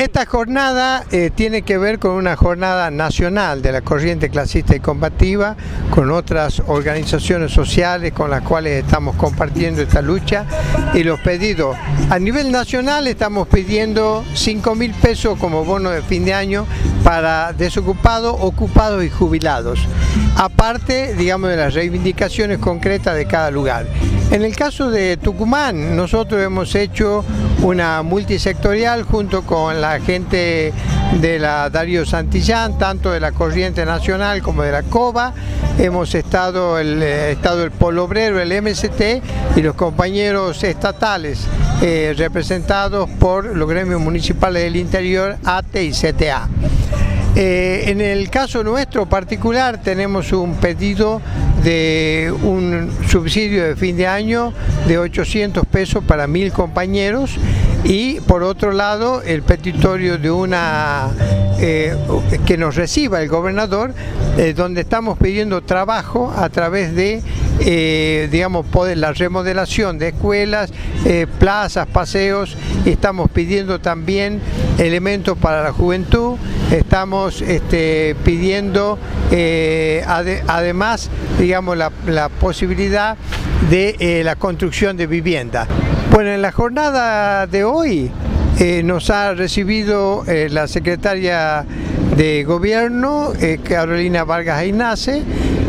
Esta jornada tiene que ver con una jornada nacional de la corriente clasista y combativa, con otras organizaciones sociales con las cuales estamos compartiendo esta lucha, y los pedidos a nivel nacional estamos pidiendo 5.000 pesos como bono de fin de año para desocupados, ocupados y jubilados, aparte, digamos, de las reivindicaciones concretas de cada lugar. En el caso de Tucumán, nosotros hemos hecho una multisectorial junto con la gente de la Darío Santillán, tanto de la Corriente Nacional como de la COBA. Hemos estado el Polo Obrero, el MST, y los compañeros estatales representados por los gremios municipales del interior, ATE y CTA. En el caso nuestro particular tenemos un pedido de un subsidio de fin de año de 800 pesos para 1.000 compañeros, y por otro lado el petitorio de una que nos reciba el gobernador, donde estamos pidiendo trabajo a través de digamos, la remodelación de escuelas, plazas, paseos. Estamos pidiendo también elementos para la juventud, estamos pidiendo además, digamos, la posibilidad de la construcción de vivienda. Bueno, en la jornada de hoy nos ha recibido la secretaria de Gobierno, Carolina Vargas Aynace.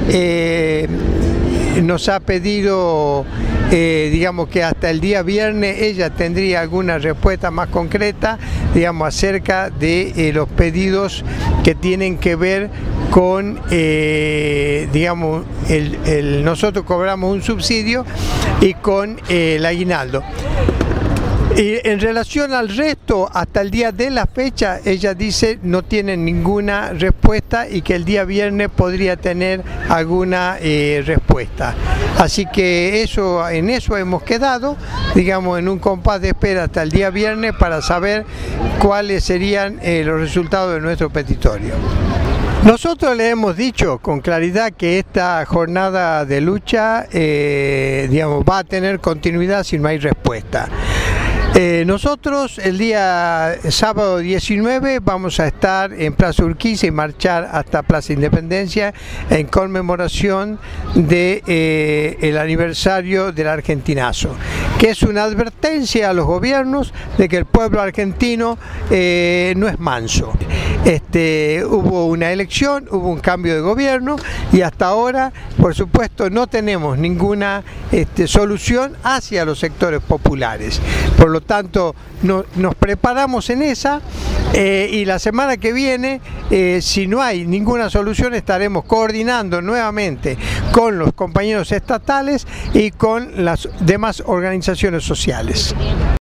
Nos ha pedido, digamos, que hasta el día viernes ella tendría alguna respuesta más concreta, digamos, acerca de los pedidos que tienen que ver con, digamos, nosotros cobramos un subsidio y con el aguinaldo. Y en relación al resto, hasta el día de la fecha, ella dice no tiene ninguna respuesta y que el día viernes podría tener alguna respuesta. Así que en eso hemos quedado, digamos, en un compás de espera hasta el día viernes para saber cuáles serían los resultados de nuestro petitorio. Nosotros le hemos dicho con claridad que esta jornada de lucha, digamos, va a tener continuidad si no hay respuesta. Nosotros el día sábado 19 vamos a estar en Plaza Urquiza y marchar hasta Plaza Independencia en conmemoración del aniversario del Argentinazo, que es una advertencia a los gobiernos de que el pueblo argentino no es manso. Hubo una elección, hubo un cambio de gobierno y hasta ahora, por supuesto, no tenemos ninguna solución hacia los sectores populares. Por lo tanto, nos preparamos en esa y la semana que viene, si no hay ninguna solución, estaremos coordinando nuevamente con los compañeros estatales y con las demás organizaciones sociales.